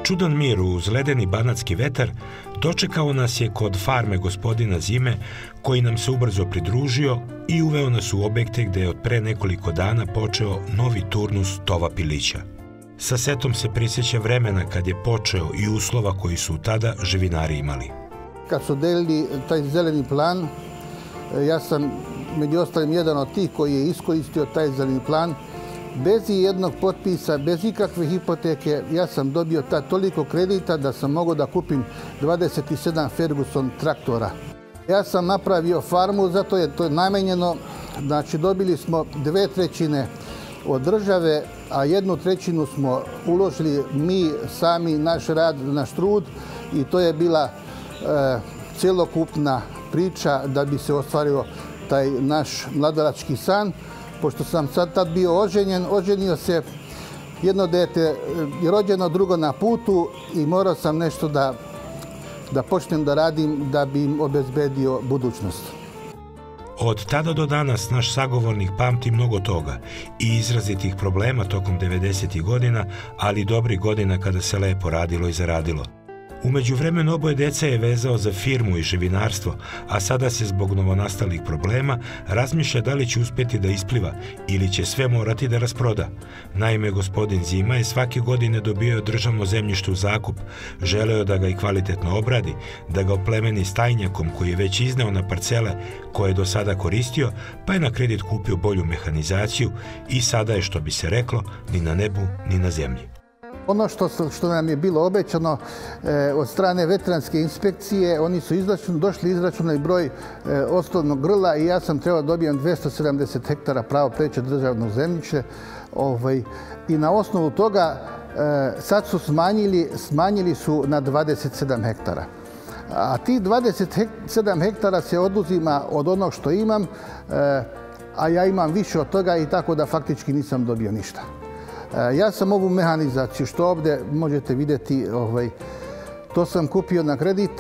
čudan mir uz ledeni banatski vetar dočekao nas je kod farme gospodina Zime, koji nam se ubrzo pridružio i uveo nas u objekte gde je od pre nekoliko dana počeo novi turnus tova pilića. Sa setom se prisjeća vremena kad je počeo i uslova koji su tada živinari imali. Kad su delili taj zeleni plan, ja sam među ostalim jedan od tih koji je iskoristio taj zeleni plan. Bez jednog potpisa, bez ikakve hipoteke, ja sam dobio toliko kredita da sam mogao da kupim 27 Ferguson traktora. Ja sam napravio farmu, zato je to namenjeno, znači dobili smo 2/3 od države, a 1/3 smo uložili mi sami, naš rad, naš trud, i to je bila celokupna priča da bi se ostvario taj naš mladalački san. Pošto sam sad tad bio oženio se, jedno dete je rođeno, drugo na putu, i morao sam nešto da počnem da radim da bi im obezbedio budućnost. Od tada do danas naš sagovornik pamti mnogo toga i izrazitih problema tokom 90. godina, ali i dobrih godina kada se lepo radilo i zaradilo. U međuvremenu oboje deca je vezao za firmu i živinarstvo, a sada se zbog novonastalih problema razmišlja da li će uspjeti da ispliva ili će sve morati da rasproda. Naime, gospodin Zima je svake godine dobio državno zemljište u zakup, želeo da ga i kvalitetno obradi, da ga oplemeni stajnjakom koji je već izneo na parcele koje je do sada koristio, pa je na kredit kupio bolju mehanizaciju i sada je, što bi se reklo, ni na nebu ni na zemlji. Ono što nam je bilo obećano od strane veterinarske inspekcije, oni su došli izračunali broj osnovnog grla i ja sam trebao dobijem 270 hektara pravo preče državno zemljište. I na osnovu toga sad su smanjili su na 27 hektara. A ti 27 hektara se oduzima od onog što imam, a ja imam više od toga, i tako da faktički nisam dobio ništa. Ja sam ovu mehanizaciju što ovdje možete vidjeti, to sam kupio na kredit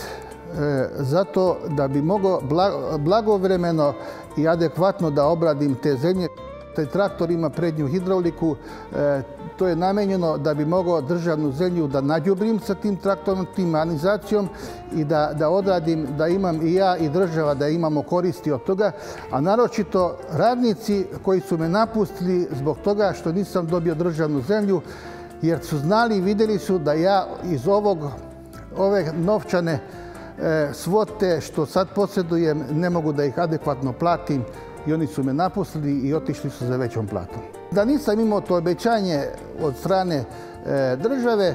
zato da bi mogao blagovremeno i adekvatno da obradim te zemlje. Taj traktor ima prednju hidrauliku, to je namenjeno da bi mogao državnu zemlju da nađubrim sa tim traktorom, tim mehanizacijom, i da odradim, da imam i ja i država da imamo koristi od toga, a naročito radnici koji su me napustili zbog toga što nisam dobio državnu zemlju, jer su znali i vidjeli su da ja iz ove novčane svote što sad posjedujem ne mogu da ih adekvatno platim, i oni su me napustili i otišli su za većom platom. Da nisam imao to obećanje od strane države,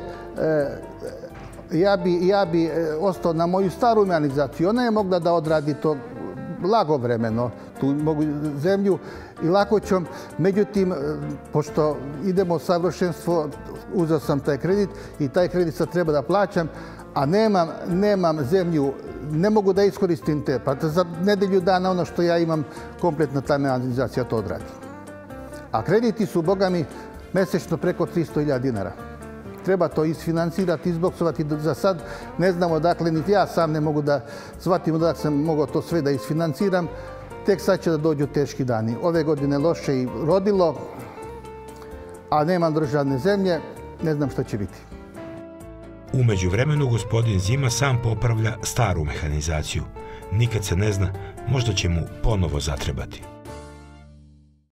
ja bi ostao na moju staru mehanizaciju. Ona je mogla da odradi to blagovremeno, tu mogu zemlju i lakoćom. Međutim, pošto idemo u savršenstvo, uzeo sam taj kredit i taj kredit sad treba da plaćam, a nemam zemlju, ne mogu da iskoristim te, pa za nedelju dana ono što ja imam, kompletna ta mehanizacija to odradi. A krediti su, boga mi, mesečno preko 300.000 dinara. Treba to isfinansirati, izboksovati. Za sad ne znamo, dakle, niti ja sam ne mogu da shvatim da sam mogao to sve da isfinansiram. Tek sad će da dođu teški dani. Ove godine loše i rodilo, a nemam državne zemlje, ne znam što će biti. U međuvremenu gospodin Zima sam popravlja staru mehanizaciju. Nikad se ne zna, možda će mu ponovo zatrebati.